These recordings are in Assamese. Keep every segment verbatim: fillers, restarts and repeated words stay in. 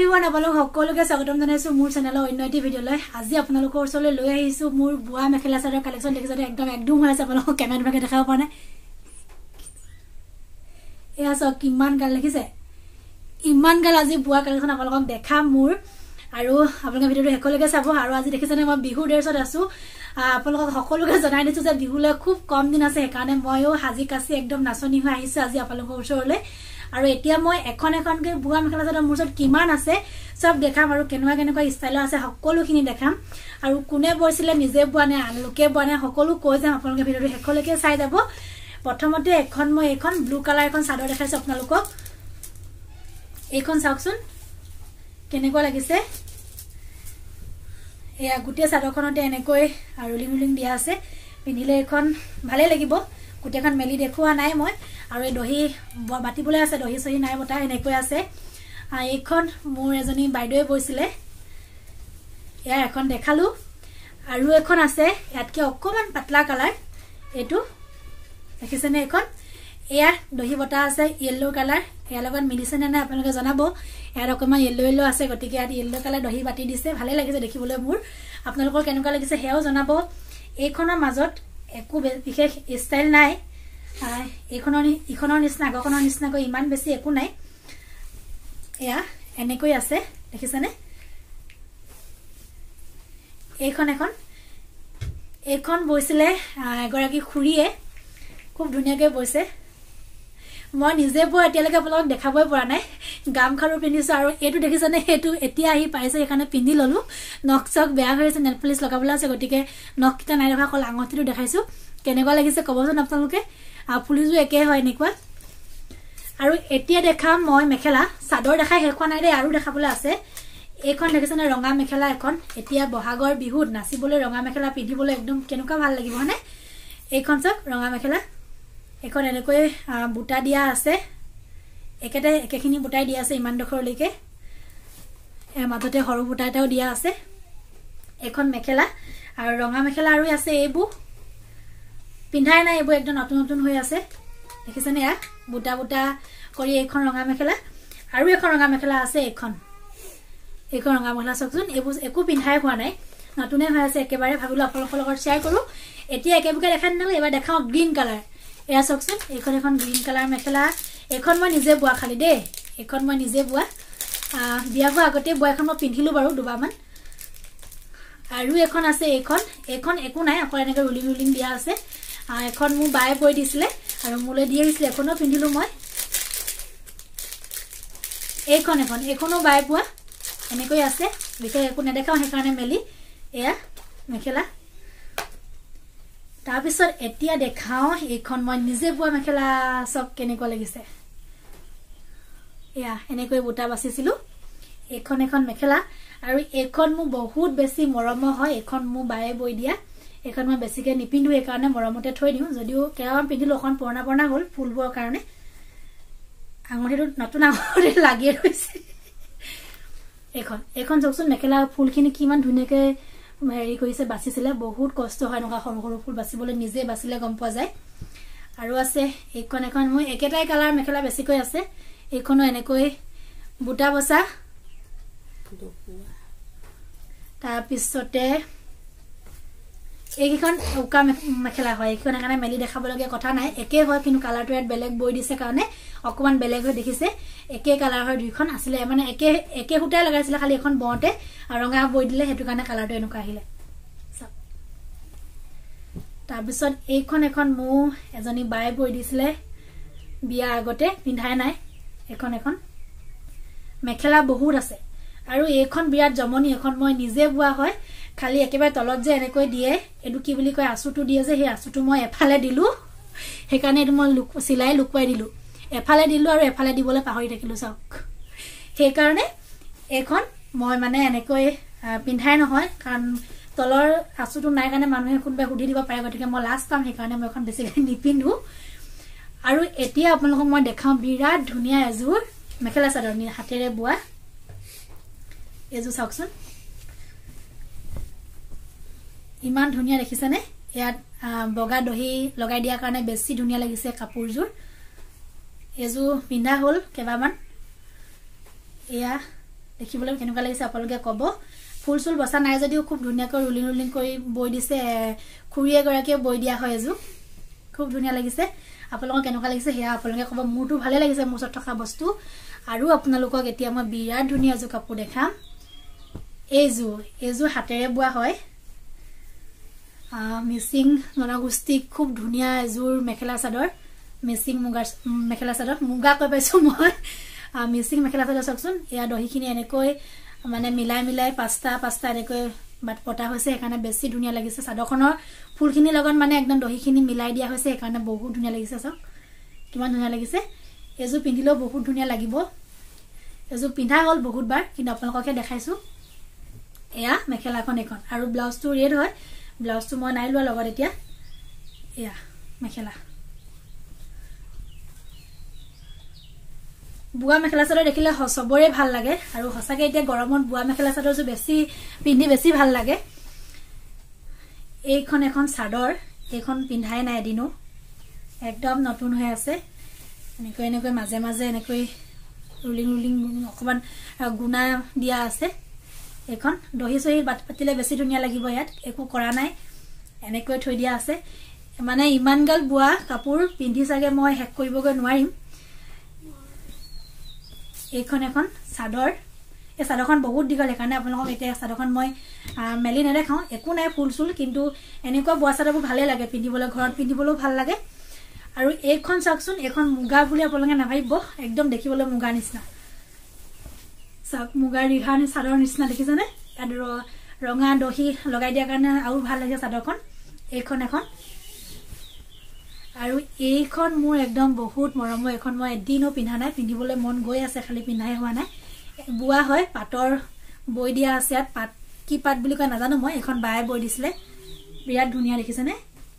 এভৰিৱান আপোনালোক সকলোকে স্বাগতম জনাইছো মোৰ চেনেলৰ অন্য এটি ভিডিঅলৈ আজি আপোনালোকৰ ওচৰলৈ লৈ আহিছো মোৰ বুৱা মেখেলা চাদৰ কালেকচন দেখিছে একদম একদম হৈ আছে আপোনালোক কেমেৰা ভাগে দেখাব পৰা নাই এয়া সব কিমান গাল দেখিছে ইমান গাল আজি বুৱা কালেকচন আপোনালোকক দেখাম মোৰ আৰু আপোনালোকে ভিডিঅটো হেকলৈকে চাব আৰু আজি দেখিছেনে মই বিহু ড্ৰেছত আছো আপোনালোকক সকলোকে জনাই দিছো যে বিহুলৈ খুব কম দিন আছে সেইকাৰণে মইও হাজি কাছি একদম নাচনি হৈ আহিছো আজি আপোনালোকৰ ওচৰলৈ আৰু এতিয়া মই এখন এখনকে বুৱা মেখেলা চাদৰ মোৰ ওচৰত কিমান আছে সব দেখাম আৰু কেনেকুৱা কেনেকুৱা ষ্টাইলৰ আছে সকলোখিনি দেখাম আৰু কোনে বৈছিলে নিজে বুৱা নে আন লোকে বুৱা নে সকলো কৈ যাম আপোনালোকে ভিডিঅটো হেকলৈকে চাই যাব প্ৰথমতে এখন মই এখন ব্লু কালাৰ এখন চাদৰ দেখাইছো আপোনালোকক এইখন চাওকচোন কেনেকুৱা লাগিছে এয়া গুটে চাদৰখনতে এনেকৈ আৰু লিং লিং দিয়া আছে পিনিলে এখন ভালে লাগিব গুটেখন মেলি দেখুৱা নাই মই আৰু এই দহি বাটিবলৈ আছে দহি সহি নাই বটা এনেকৈ আছে এইখন মোৰ এজনী বাইদেৱে বৈছিলে এয়া এখন দেখালো আৰু এখন আছে ইয়াতকে অকমান পাতলা কালাৰ এটো দেখিছেনে এখন এয়া দহি বটা আছে ইয়েলো কালাৰ এয়া লগত মিলিছেনে নাই আপোনালোকে জনাব ইয়াৰ অকমান ইয়েলো ইয়েলো আছে গতিকে ইয়াত ইয়েলো কালাৰ দহি বাটি দিছে ভালে লাগিছে দেখিবলৈ মোৰ আপোনালোকৰ কেনেকুৱা লাগিছে হেও জনাব এইখনৰ মাজত একো বিশেষ ষ্টাইল নাই এইখনৰ ইখনৰ নিচিনা আগখনৰ নিচিনাকৈ ইমান বেছি একো নাই এয়া এনেকৈ আছে দেখিছেনে এইখন এখন এইখন বৈছিলে এগৰাকী খুৰীয়ে খুব ধুনীয়াকৈ বৈছে মই নিজে বৈ এতিয়ালৈকে আপোনালোকক দেখাবই পৰা নাই গামখাৰু পিন্ধিছো আৰু এইটো দেখিছেনে সেইটো এতিয়া আহি পাইছে সেইকাৰণে পিন্ধি ললো নখ চক বেয়া হৈ আছে নেল পলিশ লগাবলৈ আছে গতিকে নখকিটা নাই ৰখা কল আঙঠিটো দেখাইছো কেনেকুৱা লাগিছে কবচোন আপোনালোকে ফুলিজু একে হয় এনেকুৱা আৰু এতিয়া দেখাম মই মেখেলা চাদৰ দেখাই হেখন নাই দে আৰু দেখাবলৈ আছে এইখন দেখিছেনে ৰঙা মেখেলা এখন এতিয়া বহাগৰ বিহুত নাচিবলৈ ৰঙা মেখেলা পিন্ধিবলৈ একদম কেনেকুৱা ভাল লাগিব হনে এইখন চক ৰঙা মেখেলা এখন এনেকৈ বুটা দিয়া আছে একেতে একেখিনি বুটাই দিয়া আছে ইমান দখৰলৈকে এ মাজতে হৰু বুটা এটাও দিয়া আছে এখন মেখেলা আৰু ৰঙা মেখেলা আৰু আছে এইবু পিন্ধাই নাই এইবু একদম নতুন নতুন হৈ আছে দেখিছেনে ইয়া বুটা বুটা কৰি এইখন ৰঙা মেখেলা আৰু এখন ৰঙা মেখেলা আছে এইখন এইখন ৰঙা মেখেলা চকচোন এইবু একো পিন্ধাই হোৱা নাই নতুনে হৈ আছে একেবাৰে ভাবিলো আপোনালোকৰ লগত শেয়াৰ কৰো এতিয়া একেবুকে দেখাই নালে এবাৰ দেখাও গ্ৰীন কালাৰ এয়া চকচোন এইখন এখন গ্ৰীন কালাৰ মেখেলা এখন মই নিজে বুৱা খালি দে এখন মই নিজে বুৱা বিয়া হোৱা আগতে বুৱা এখন মই পিন্ধিলো বাৰু দুবাৰমান আৰু এখন আছে এইখন এইখন একো নাই অকল এনেকৈ ৰুলিং ৰুলিং দিয়া আছে এখন মোৰ বায়ে বৈ দিছিলে আৰু মোলৈ দি আহিছিলে এখনো পিন্ধিলো মই এইখন এখন এখনো বায়ে বুৱা এনেকৈ আছে বিশেষ একো নেদেখাও সেইকাৰণে মেলি এয়া মেখেলা তাৰপিছত এতিয়া দেখাও এইখন মই নিজে বুৱা মেখেলা সব কেনেকুৱা লাগিছে এয়া এনেকৈ বুটা বাছিছিলো এইখন এখন মেখেলা আৰু এইখন মোৰ বহুত বেছি মৰম হয় এইখন মোৰ বায়ে বৈ দিয়া এইখন মই বেছিকে নিপিন্ধু এই কাৰণে মৰমতে থৈ দিও যদিও কেৰাম পিন্ধিলো এখন পুৰণা পুৰণা হ'ল ফুলবৰ কাৰণে আঙঠিটো নতুন আঙঠি লাগি ৰৈছে এখন এখন চকচোন মেখেলা ফুলখিনি কিমান ধুনীয়াকৈ হেৰি কৰিছে বাছিছিলে বহুত কষ্ট হয় নকা সৰু সৰু ফুল বাছিবলৈ নিজে বাছিলে গম পোৱা যায় আৰু আছে এইখন এখন মই একেটাই কালাৰ মেখেলা বেছিকৈ আছে এইখনো এনেকৈ বুটা বসা তাৰ পিছতে এইখন উকা মেখেলা হয় এইখন এখানে মেলি দেখাবলগীয়া কথা নাই একে হয় কিন্তু কালাৰটো ইয়াত বেলেগ বৈ দিছে কাৰণে অকমান বেলেগ হৈ দেখিছে একে কালাৰ হয় দুইখন আছিল মানে একে একে হুটাই লগাইছিল খালি এখন বওঁতে আৰু ৰঙা বৈ দিলে হেতু কাৰণে কালাৰটো এনেকুৱা আহিলে তাৰ পিছত এইখন এখন মু এজনী বাই বৈ দিছিলে বিয়া আগতে পিন্ধাই নাই এখন এখন মেখেলা বহুত আছে আৰু এইখন বিৰাট জমনি এখন মই নিজে বুৱা হয় খালি একেবাৰে তলত যে এনেকৈ দিয়ে এডু কি বুলি কয় আচুটো দিয়ে যে সেই আচুটো মই এফালে দিলো সেইকাৰণে এটো মই সিলাই লুকুৱাই দিলো এফালে দিলো আৰু এফালে দিবলৈ পাহৰি থাকিলো চাওক সেই কাৰণে এখন মই মানে এনেকৈ পিন্ধাই নহয় কাৰণ তলৰ আচুটো নাই কাৰণে মানুহে কোনবা হুধি দিব পাৰে গতিকে মই লাষ্ট পাম সেইকাৰণে মই এখন বেছিকৈ নিপিন্ধু আৰু এতিয়া আপোনালোকক মই দেখাম বিৰাট ধুনীয়া এজোৰ মেখেলা চাদৰ নি হাতেৰে বুৱা এজোৰ চাওকচোন ইমান ধুনীয়া দেখিছেনে ইয়াত বগা দহি লগাই দিয়া কাৰণে বেছি ধুনীয়া লাগিছে কাপোৰজোৰ এজোৰ পিন্ধা হ'ল কেবামান এয়া দেখিবলৈ কেনেকুৱা লাগিছে আপোনালোকে ক'ব ফুল চুল বসা নাই যদিও খুব ধুনীয়াকৈ ৰুলিং ৰুলিং কৰি বৈ দিছে খুৰী এগৰাকীয়ে বৈ দিয়া হয় এজু খুব ধুনীয়া লাগিছে আপোনালোকক কেনেকুৱা লাগিছে হেয়া আপোনালোকে ক'ব মোৰটো ভালে লাগিছে মোৰ ওচৰত থকা বস্তু আৰু আপোনালোকক এতিয়া মই বিৰাট ধুনীয়া এজু কাপোৰ দেখাম এজু এজু হাতেৰে বোৱা হয় মিচিং জনগোষ্ঠী খুব ধুনীয়া এজুৰ মেখেলা চাদৰ মিচিং মুগা মেখেলা চাদৰ মুগা কৈ পাইছো মই মিচিং মেখেলা চাদৰ চাওকচোন এয়া দহিখিনি এনেকৈ মানে মিলাই মিলাই পাঁচটা পাঁচটা এনেকৈ বাট পটা হৈছে সেইকাৰণে বেছি ধুনীয়া লাগিছে চাদৰখনৰ ফুলখিনি লগত মানে একদম দহিখিনি মিলাই দিয়া হৈছে সেইকাৰণে বহুত ধুনীয়া লাগিছে চাওক কিমান ধুনীয়া লাগিছে এজু পিন্ধিলেও বহুত ধুনীয়া লাগিব এজু পিন্ধা হ'ল বহুত বাৰ কিন্তু আপোনালোককে দেখাইছো এয়া মেখেলাখন এখন আৰু ব্লাউজটো ৰেড হয় ব্লাউজটো মই নাই লোৱা লগত এতিয়া এয়া মেখেলা বুৱা মেখেলা চাদৰ দেখিলে সবৰে ভাল লাগে আৰু হসাকে এতিয়া গৰমত বুৱা মেখেলা চাদৰ যে বেছি পিন্ধি বেছি ভাল লাগে এইখন এখন চাদৰ এইখন পিন্ধাই নাই দিনো একদম নতুন হৈ আছে এনেকৈ এনেকৈ মাজে মাজে এনেকৈ ৰুলিং ৰুলিং অকমান গুনা দিয়া আছে এখন দহি সহি বাট পাতিলে বেছি ধুনীয়া লাগিব ইয়াত একো কৰা নাই এনেকৈ থৈ দিয়া আছে মানে ইমান গাল বুৱা কাপোৰ পিন্ধি সাগে মই হেক কৰিবগৈ নোৱাৰিম এইখন এখন চাদৰ এই চাদৰখন বহুত দীঘল সেইকাৰণে আপোনালোকক এতিয়া চাদৰখন মই মেলি নেদেখাওঁ একো নাই ফুল চুল কিন্তু এনেকুৱা বুৱা চাদৰবোৰ ভালে লাগে পিন্ধিবলৈ ঘৰত পিন্ধিবলৈও ভাল লাগে আৰু এইখন চাওকচোন এখন মুগা বুলি আপোনালোকে নাভাবিব একদম দেখিবলৈ মুগা নিচিনা চাওক মুগাৰ ৰিহা চাদৰ নিচিনা দেখিছেনে ইয়াত ৰঙা দহি লগাই দিয়াৰ কাৰণে আৰু ভাল লাগে চাদৰখন এইখন এখন আৰু এইখন মোৰ একদম বহুত মৰম এখন মই এদিনো পিন্ধা নাই পিন্ধিবলৈ মন গৈ আছে খালি পিন্ধাই হোৱা নাই বুৱা হয় পাটৰ বৈ দিয়া আছে ইয়াত পাট কি পাট বুলি কয় নাজানো মই এখন বায়ে বৈ দিছিলে বিৰাট ধুনীয়া দেখিছেনে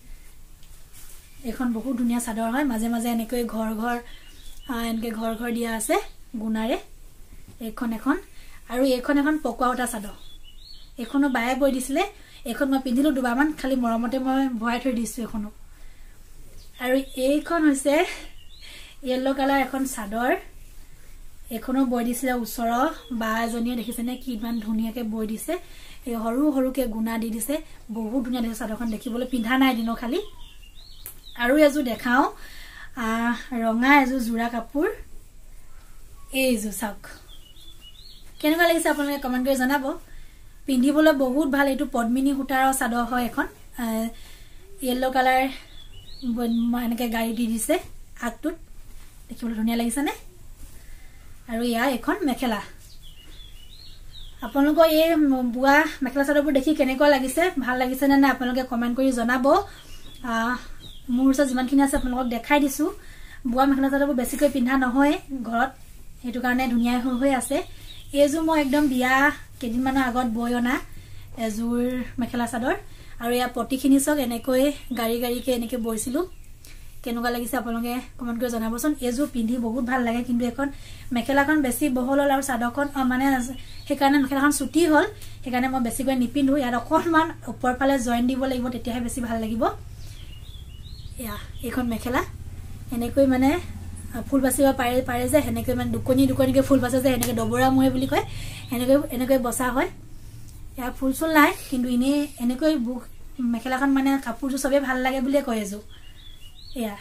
এখন বহুত ধুনীয়া চাদৰ হয় মাজে মাজে এনেকৈ ঘৰ ঘৰ এনেকৈ ঘৰ ঘৰ দিয়া আছে গুণাৰে এইখন এখন আৰু এইখন এখন পকোৱা উটা চাদৰ এইখনো বায়ে বৈ দিছিলে এইখন মই পিন্ধিলো দুবাৰমান খালি মৰমতে মই ভৰাই থৈ দিছো এইখনো আৰু এইখন হৈছে ইয়েলো কালাৰ এখন চাদৰ এখনো বৈ দিছিলে ওচৰৰ বা এজনীয়ে দেখিছেনে কি ইমান ধুনীয়াকৈ বৈ দিছে এই সৰু সৰুকে গুণা দি দিছে বহুত ধুনীয়া দেখিছে চাদৰখন দেখিবলৈ পিন্ধা নাই দিনো খালি আৰু এজু দেখাও ৰঙা এজু জোৰা কাপোৰ এইজু চাওক কেনেকুৱা লাগিছে আপোনালোকে কমেন্ট কৰি জনাব পিন্ধিবলৈ বহুত ভাল এইটো পদ্মিনী সূতাৰ চাদৰ হয় এখন ইয়েলো কালাৰ এনেকৈ গাড়ী দি দিছে আগটোত দেখিবলৈ ধুনীয়া লাগিছেনে আৰু ইয়া এখন মেখেলা আপোনালোকৰ এই বুৱা মেখেলা চাদৰবোৰ দেখি কেনেকুৱা লাগিছে ভাল লাগিছে নে নাই আপোনালোকে কমেন্ট কৰি জনাব মোৰ ওচৰত যিমানখিনি আছে আপোনালোকক দেখাই দিছো বুৱা মেখেলা চাদৰবোৰ বেছিকৈ পিন্ধা নহয় ঘৰত সেইটো কাৰণে ধুনীয়া হৈ আছে এইযোৰ মই একদম বিয়া কেইদিনমানৰ আগত বৈ অনা এযোৰ মেখেলা চাদৰ আৰু ইয়া পটিখিনি চক এনেকৈ গাড়ী গাড়ীকে এনেকৈ বৈছিলো কেনেকুৱা লাগিছে আপোনালোকে কমেন্ট কৰি জনাবচোন এযোৰ পিন্ধি বহুত ভাল লাগে কিন্তু এখন মেখেলাখন বেছি বহল হ'ল আৰু চাদৰখন মানে সেইকাৰণে মেখেলাখন চুটি হ'ল সেইকাৰণে মই বেছিকৈ নিপিন্ধো ইয়াত অকণমান ওপৰ ফালে জইন দিব লাগিব তেতিয়াহে বেছি ভাল লাগিব ইয়া এইখন মেখেলা এনেকৈ মানে ফুল বাচিব পাৰে পাৰে যে এনেকৈ মানে দুকনি দুকনিকে ফুল বাচে যে এনেকৈ ডবৰা মই বুলি কয় এনেকৈ এনেকৈ বসা হয় ইয়াৰ ফুল চুল নাই কিন্তু ইনে এনেকৈ বুক মেখেলাখন মানে কাপোৰটো সবে ভাল লাগে বুলিয়ে কয় এজু এয়া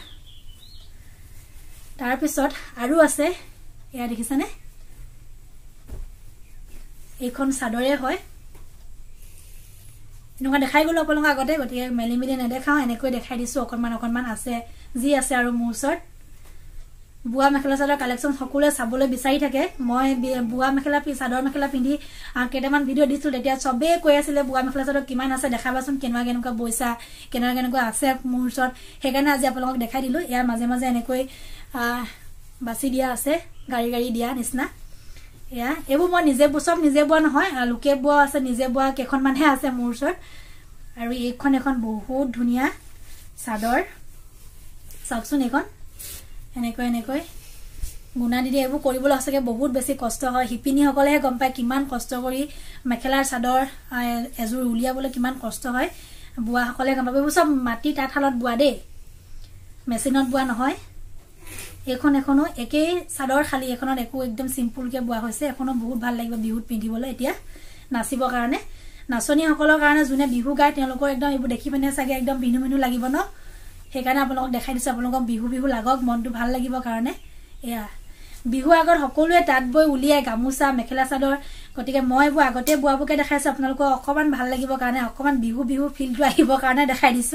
তাৰ পিছত আৰু আছে এয়া দেখিছানে এইখন চাদৰে হয় এনেকুৱা দেখাই গলো আপোনালোক আগতে গতিকে মেলি মেলি নেদেখাও এনেকৈ দেখাই দিছো অকণমান অকণমান আছে যি আছে আৰু মোৰ ওচৰত বুৱা মেখেলা চাদৰ কালেকচন সকলোৱে চাবলৈ বিচাৰি থাকে মই বুৱা মেখেলা চাদৰ মেখেলা পিন্ধি কেইটামান ভিডিঅ' দিছিলো তেতিয়া সবে কৈ আছিলে বুৱা মেখেলা চাদৰ কিমান আছে দেখাবাচোন কেনেকুৱা কেনেকুৱা বৈছা কেনেকুৱা কেনেকুৱা আছে মোৰ ওচৰত সেইকাৰণে আজি আপোনালোকক দেখাই দিলো ইয়াৰ মাজে মাজে এনেকৈ বাছি দিয়া আছে গাড়ী গাড়ী দিয়া নিচিনা এয়া এইবোৰ মই নিজে চব নিজে বোৱা নহয় লোকে বোৱা আছে নিজে বোৱা কেইখনমানহে আছে মোৰ ওচৰত আৰু এইখন এখন বহুত ধুনীয়া চাদৰ চাওকচোন এইখন এনেকৈ এনেকৈ গুণা দি দিয়ে এইবোৰ কৰিবলৈ সঁচাকৈ বহুত বেছি কষ্ট হয় শিপিনীসকলেহে গম পায় কিমান কষ্ট কৰি মেখেলাৰ চাদৰ এযোৰ উলিয়াবলৈ কিমান কষ্ট হয় বুৱাসকলে গম পাব এইবোৰ চব মাটি তাঁতশালত বোৱা দেই মেচিনত বোৱা নহয় এখন এখনো একেই চাদৰ খালি এখনত একো একদম সিম্পল কে বোৱা হৈছে এখনো বহুত ভাল লাগিব বিহুত পিন্ধিবলৈ এতিয়া নাচিবৰ কাৰণে নাচনী সকলৰ কাৰণে জুনে বিহু গায় তেওঁলোকৰ একদম এইবোৰ দেখি পিনে চাগে একদম বিনু বিনু লাগিব ন সেইকাৰণে আপোনালোকক দেখাই দিছো আপোনালোকক বিহু বিহু লাগক মনটো ভাল লাগিব কাৰণে এয়া বিহু আগৰ সকলোৱে তাত বৈ উলিয়াই গামুচা মেখেলা চাদৰ গতিকে মই বু আগতে বুৱাবকে দেখাইছো আপোনালোকক অকমান ভাল লাগিব কাৰণে অকমান বিহু বিহু ফিলটো আহিবৰ কাৰণে দেখাই দিছো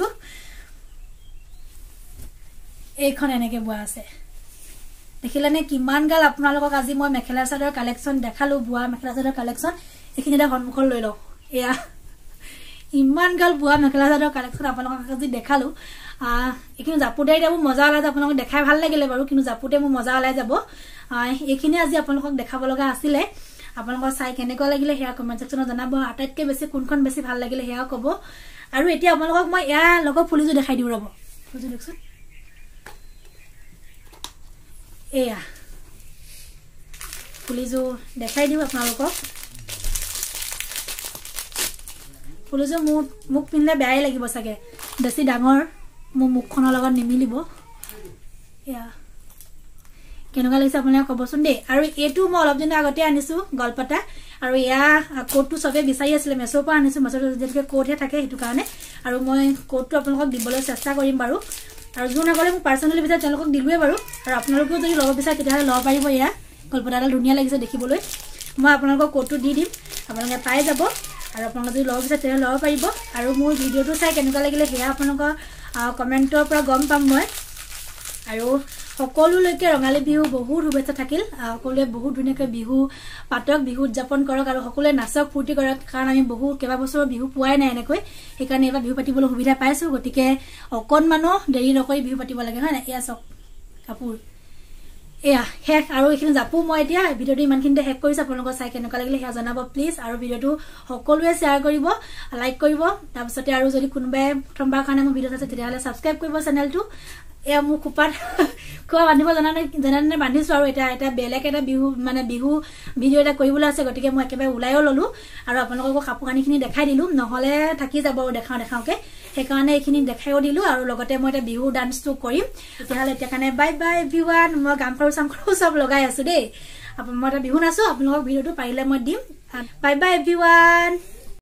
এইখন এনেকে বুৱা আছে দেখিলানে কিমান গাল আপোনালোকক আজি মই মেখেলা চাদৰ কালেকচন দেখালো বুৱা মেখেলা চাদৰ কালেকচন এখিনিটা সন্মুখত লৈ লও এয়া ইমান গাল বুৱা মেখেলা চাদৰ কালেকচন আপোনালোকক আজি দেখালো আ এখিনি জাপুতে যাব মজা আলা আপোনালোকক দেখাই ভাল লাগিলে বাৰু কিন্তু জাপুতে মু মজা আলাই যাব এখিনি আজি আপোনালোকক দেখাব লগা আছিল আপোনালোকৰ চাই কেনেকৈ লাগিলে হেয়া কমেন্ট সেকশনত জনাব আটাইতকৈ বেছি কোনখন বেছি ভাল লাগিলে হেয়া কব আৰু এতিয়া আপোনালোকক মই এয়া লগ ফুলিজু দেখাই দিউ ৰব ফুলিজু দেখছন এয়া ফুলিজু দেখাই দিউ আপোনালোকক ফুলিজু মু মুখ পিনলে বেয়াই লাগিব সাগে বেছি ডাঙৰ মু মুখখনৰ লগত নিমিলিব এয়া কেনেকুৱা লাগিছে আপোনালোকে কবচোন দে আৰু এটো মই অলপ দিন আগতে আনিছো গলপটা আৰু এয়া কোটটো সবে বিচাৰি আছিল মেছৰ পৰা আনিছো মেছৰ যেতকে কোটহে থাকে হেতু কাৰণে আৰু মই কোটটো আপোনালোকক দিবলৈ চেষ্টা কৰিম বাৰু আৰু যোন আগলে মই পাৰ্সোনালি বিচাৰ তেওঁলোকক দিলুৱে বাৰু আৰু আপোনালোকেও যদি লব বিচাৰে তেতিয়া লব পাৰিব এয়া গলপটাডাল ধুনীয়া লাগিছে দেখিবলৈ মই আপোনালোকক কোটটো দি দিম আপোনালোকে পাই যাব আৰু আপোনালোকে যদি লব বিচাৰে তেতিয়া লব পাৰিব আৰু মোৰ ভিডিওটো চাই কেনেকুৱা লাগিলে হেয়া আপোনালোকৰ কমেন্টৰ পৰা গম পাম মই আৰু সকলোলৈকে ৰঙালী বিহু বহুত শুভেচ্ছা থাকিল সকলোৱে বহুত ধুনীয়াকৈ বিহু পাতক বিহু উদযাপন কৰক আৰু সকলোৱে নাচক ফূৰ্তি কৰক কাৰণ আমি বহু কেবা বছৰৰ বিহু পোৱাই নাই এনেকৈ সেইকাৰণে এবাৰ বিহু পাতিবলৈ সুবিধা পাইছো গতিকে অকনমানো দেৰি নকৰি বিহু পাতিব লাগে হয় না এয়া চক কাপোৰ এয়া হেক আৰু এখিনি জাপু মই এতিয়া ভিডিওটো ইমানখিনিতে হেক কৰিছো আপোনালোকৰ চাই কেনেকুৱা লাগিলে হেয়া জনাব প্লিজ আৰু ভিডিওটো সকলোৱে শেয়াৰ কৰিব লাইক কৰিব তাৰপিছতে আৰু যদি কোনোবাই প্ৰথমবাৰ কাৰণে মোৰ ভিডিও চাইছে তেতিয়াহলে সাবস্ক্ৰাইব কৰিব চেনেলটো এয়া মু কুপাত কোৱা বান্ধিব জানানে জানানে বান্ধিছো আৰু এটা এটা বেলেগ এটা বিহু মানে বিহু ভিডিও এটা কৰিবলৈ আছে গতিকে মই একেবাৰে উলাইও ললো আৰু আপোনালোকক কাপোৰ কানিখিনি দেখাই দিলু নহলে থাকি যাব দেখাও দেখাওকে সেইকাৰণে এইখিনি দেখাইও দিলু আৰু লগতে মই এটা বিহু ডান্সটো কৰিম তেতিয়াহলে এতিয়া কাৰণে বাই বাই এভৰিৱান মই গামখাৰু সামখাৰু সব লগাই আছো দেই মই এটা বিহু নাচো আপোনালোকক ভিডিওটো পাৰিলে মই দিম বাই বাই এভৰিৱান